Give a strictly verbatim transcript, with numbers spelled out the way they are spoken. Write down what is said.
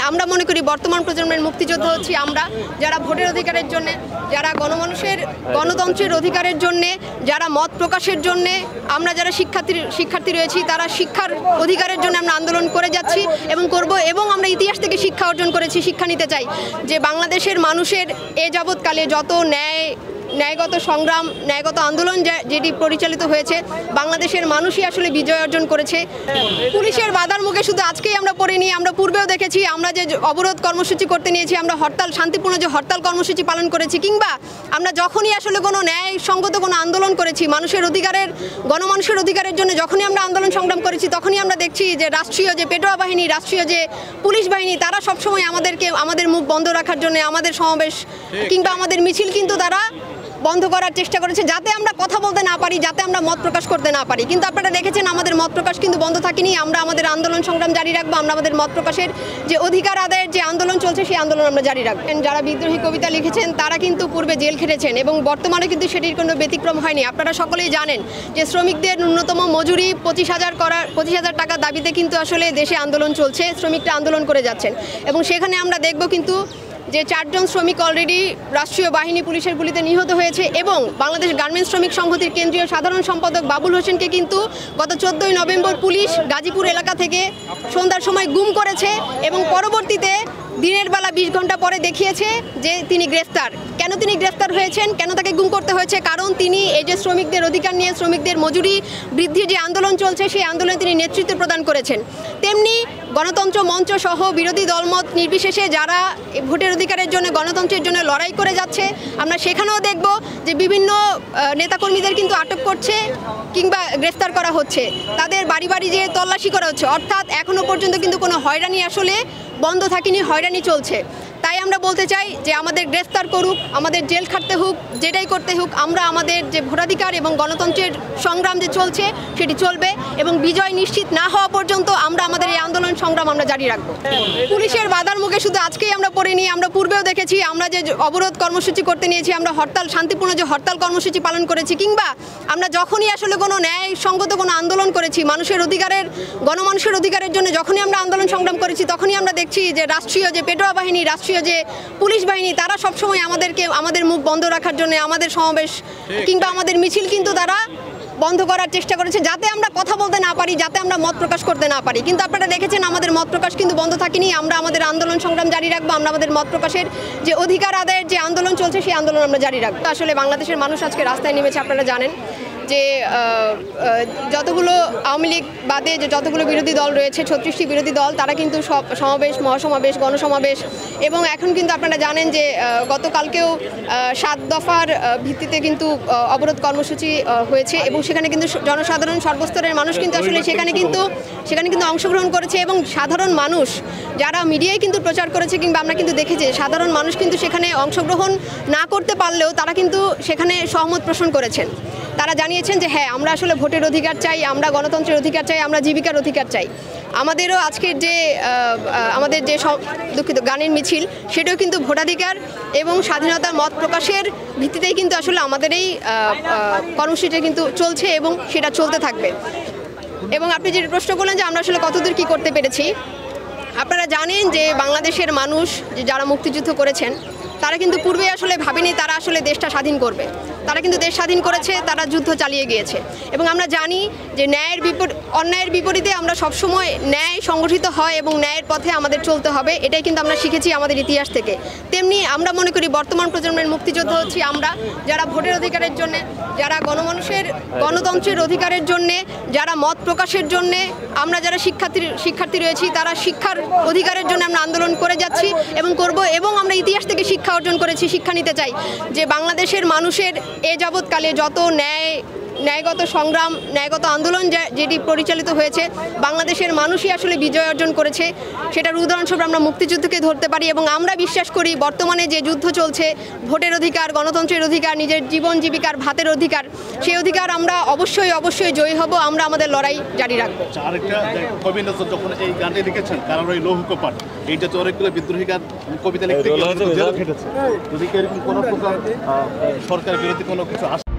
আমরা মনে করি বর্তমান প্রজন্মের মুক্তিযোদ্ধা হচ্ছি আমরা, যারা ভোটের অধিকারের জন্য, যারা গণমানুষের গণতন্ত্রের অধিকারের জন্য, যারা মত প্রকাশের জন্য, আমরা যারা শিক্ষার্থী শিক্ষার্থী রয়েছি তারা শিক্ষার অধিকারের জন্য আমরা আন্দোলন করে যাচ্ছি এবং করব। এবং আমরা ইতিহাস থেকে শিক্ষা অর্জন করেছি, শিক্ষা নিতে চাই যে বাংলাদেশের মানুষের এ যাবৎকালে যত ন্যায় ন্যায়গত সংগ্রাম, ন্যায়গত আন্দোলন যেটি পরিচালিত হয়েছে, বাংলাদেশের মানুষই আসলে বিজয় অর্জন করেছে। পুলিশের বাধার মুখে শুধু আজকেই আমরা পড়িনি, আমরা পূর্বেও দেখেছি। আমরা যে অবরোধ কর্মসূচি করতে নিয়েছি, আমরা হরতাল, শান্তিপূর্ণ যে হরতাল কর্মসূচি পালন করেছি, কিংবা আমরা যখনই আসলে কোনো ন্যায়সঙ্গত কোনো আন্দোলন করেছি, মানুষের অধিকারের, গণমানুষের অধিকারের জন্য যখনই আমরা আন্দোলন সংগ্রাম করেছি, তখনই আমরা দেখছি যে রাষ্ট্রীয় যে পেটোয়া বাহিনী, রাষ্ট্রীয় যে পুলিশ বাহিনী, তারা সবসময় আমাদেরকে, আমাদের মুখ বন্ধ রাখার জন্য, আমাদের সমাবেশ কিংবা আমাদের মিছিল কিন্তু তারা বন্ধ করার চেষ্টা করেছে, যাতে আমরা কথা বলতে না পারি, যাতে আমরা মত প্রকাশ করতে না পারি। কিন্তু আপনারা দেখেছেন আমাদের মত প্রকাশ কিন্তু বন্ধ থাকেনি। আমরা আমাদের আন্দোলন সংগ্রাম জারি রাখবো। আমরা আমাদের মত প্রকাশের যে অধিকার আদায়ের যে আন্দোলন চলছে, সেই আন্দোলন আমরা জারি রাখবো। যারা বিদ্রোহী কবিতা লিখেছেন তারা কিন্তু পূর্বে জেল খেটেছেন এবং বর্তমানে কিন্তু সেটির কোনো ব্যতিক্রম হয়নি। আপনারা সকলেই জানেন যে শ্রমিকদের ন্যূনতম মজুরি পঁচিশ হাজার করার পঁচিশ হাজার টাকা দাবিতে কিন্তু আসলে দেশে আন্দোলন চলছে, শ্রমিকরা আন্দোলন করে যাচ্ছেন। এবং সেখানে আমরা দেখব কিন্তু যে চারজন শ্রমিক অলরেডি রাষ্ট্রীয় বাহিনী পুলিশের গুলিতে নিহত হয়েছে এবং বাংলাদেশ গার্মেন্টস শ্রমিক সংহতির কেন্দ্রীয় সাধারণ সম্পাদক বাবুল হোসেনকে কিন্তু গত চোদ্দোই নভেম্বর পুলিশ গাজীপুর এলাকা থেকে সন্ধ্যার সময় গুম করেছে এবং পরবর্তীতে দিনের বেলা বিশ ঘন্টা পরে দেখিয়েছে যে তিনি গ্রেফতার। কেন তিনি গ্রেফতার হয়েছেন, কেন তাকে গুম করতে হয়েছে? কারণ তিনি এই যে শ্রমিকদের অধিকার নিয়ে, শ্রমিকদের মজুরি বৃদ্ধির যে আন্দোলন চলছে, সেই আন্দোলনে তিনি নেতৃত্ব প্রদান করেছেন। তেমনি গণতন্ত্র মঞ্চ সহ বিরোধী দলমত নির্বিশেষে যারা ভোটের অধিকারের জন্য, গণতন্ত্রের জন্য লড়াই করে যাচ্ছে, আমরা সেখানেও দেখব যে বিভিন্ন নেতাকর্মীদের কিন্তু আটক করছে কিংবা গ্রেফতার করা হচ্ছে, তাদের বাড়ি বাড়ি যে তল্লাশি করা হচ্ছে। অর্থাৎ এখনও পর্যন্ত কিন্তু কোনো হয়রানি আসলে বন্ধ থাকেনি, হয়রানি চলছে। তাই আমরা বলতে চাই যে আমাদের গ্রেফতার করুক, আমাদের জেল খাটতে হোক, যেটাই করতে হোক, আমরা আমাদের যে ভোটাধিকার এবং গণতন্ত্রের সংগ্রাম যে চলছে সেটি চলবে এবং বিজয় নিশ্চিত না হওয়া পর্যন্ত আমরা আমাদের এই আন্দোলন সংগ্রাম আমরা জারি রাখবো। পুলিশের বাধার মুখে শুধু আজকেই আমরা পড়িনি, আমরা পূর্বেও দেখেছি। আমরা যে অবরোধ কর্মসূচি করতে নিয়েছি, আমরা হরতাল, শান্তিপূর্ণ যে হরতাল কর্মসূচি পালন করেছি, কিংবা আমরা যখনই আসলে কোনো ন্যায়সঙ্গত কোনো আন্দোলন করেছি, মানুষের অধিকারের, গণমানুষের অধিকারের জন্য যখনই আমরা আন্দোলন সংগ্রাম করেছি, তখনই আমরা দেখছি যে রাষ্ট্রীয় যে পেটোয়া বাহিনী, রাষ্ট্রীয় যে পুলিশ বাহিনী, তারা সবসময় আমাদেরকে, আমাদের মুখ বন্ধ রাখার জন্য, আমাদের সমাবেশ কিংবা আমাদের মিছিল কিন্তু তারা বন্ধ করার চেষ্টা করেছে, যাতে আমরা কথা বলতে না পারি, যাতে আমরা মত প্রকাশ করতে না পারি। কিন্তু আপনারা দেখেছেন আমাদের মত প্রকাশ কিন্তু বন্ধ থাকেনি। আমরা আমাদের আন্দোলন সংগ্রাম জারি রাখবো। আমরা আমাদের মত প্রকাশের যে অধিকার আদায়ের যে আন্দোলন চলছে, সেই আন্দোলন আমরা জারি রাখবো। আসলে বাংলাদেশের মানুষ আজকে রাস্তায় নেমেছে। আপনারা জানেন যে যতগুলো আওয়ামী লীগ বাদে যে যতগুলো বিরোধী দল রয়েছে, ছত্রিশটি বিরোধী দল, তারা কিন্তু সব সমাবেশ, মহাসমাবেশ, গণসমাবেশ এবং এখন কিন্তু আপনারা জানেন যে গতকালকেও সাত দফার ভিত্তিতে কিন্তু অবরোধ কর্মসূচি হয়েছে এবং সেখানে কিন্তু জনসাধারণ, সর্বস্তরের মানুষ কিন্তু আসলে সেখানে কিন্তু সেখানে কিন্তু অংশগ্রহণ করেছে এবং সাধারণ মানুষ যারা মিডিয়ায় কিন্তু প্রচার করেছে কিংবা আমরা কিন্তু দেখেছি, সাধারণ মানুষ কিন্তু সেখানে অংশগ্রহণ না করতে পারলেও তারা কিন্তু সেখানে সহমত পোষণ করেছেন। তারা জানিয়েছেন যে হ্যাঁ, আমরা আসলে ভোটের অধিকার চাই, আমরা গণতন্ত্রের অধিকার চাই, আমরা জীবিকার অধিকার চাই। আমাদেরও আজকের যে আমাদের যে দুঃখিত গানের মিছিল, সেটাও কিন্তু ভোটাধিকার এবং স্বাধীনতার মত প্রকাশের ভিত্তিতেই কিন্তু আসলে আমাদের এই কর্মসূচিটা কিন্তু চলছে এবং সেটা চলতে থাকবে। এবং আপনি যে প্রশ্ন করলেন যে আমরা আসলে কতদূর কী করতে পেরেছি, আপনারা জানেন যে বাংলাদেশের মানুষ যারা মুক্তিযুদ্ধ করেছেন, তারা কিন্তু পূর্বে আসলে ভাবেনি তারা আসলে দেশটা স্বাধীন করবে। তারা কিন্তু দেশ স্বাধীন করেছে, তারা যুদ্ধ চালিয়ে গিয়েছে এবং আমরা জানি যে ন্যায়ের বিপরীত, অন্যায়ের বিপরীতে আমরা সবসময় ন্যায় সংগঠিত হয় এবং ন্যায়ের পথে আমাদের চলতে হবে। এটাই কিন্তু আমরা শিখেছি আমাদের ইতিহাস থেকে। তেমনি আমরা মনে করি বর্তমান প্রজন্মের মুক্তিযোদ্ধা হচ্ছি আমরা, যারা ভোটের অধিকারের জন্য, যারা গণমানুষের গণতন্ত্রের অধিকারের জন্য, যারা মত প্রকাশের জন্য, আমরা যারা শিক্ষার্থী শিক্ষার্থী রয়েছি, তারা শিক্ষার অধিকারের জন্য আমরা আন্দোলন করে যাচ্ছি এবং করব। এবং আমরা ইতিহাস থেকে শিক্ষা অর্জন করেছি, শিক্ষা নিতে চাই যে বাংলাদেশের মানুষের এ যাবৎকালে যত ন্যায় ন্যায়গত সংগ্রাম, ন্যায়গত আন্দোলন যেটি পরিচালিত হয়েছে, বাংলাদেশের মানুষই আসলে বিজয় অর্জন করেছে। সেটার উদাহরণস্বরূপ আমরা মুক্তিযুদ্ধকে ধরতে পারি এবং আমরা বিশ্বাস করি বর্তমানে যে যুদ্ধ চলছে, ভোটের অধিকার, গণতন্ত্রের অধিকার, নিজের জীবন জীবিকার ভাতের অধিকার, সেই অধিকার আমরা অবশ্যই অবশ্যই জয়ী হব। আমরা আমাদের লড়াই জারি রাখবো। আরেকটা কবি নজরুল যখন এই গানটি লিখেছেন, কারণ ওই লৌহ কপাট, এইটা তো অনেকগুলো বিদ্রোহী গান কবিতা লিখতে গিয়ে জেল খেটেছে। যদি এরকম কোনো প্রকার সরকার বিরোধী কোনো কিছু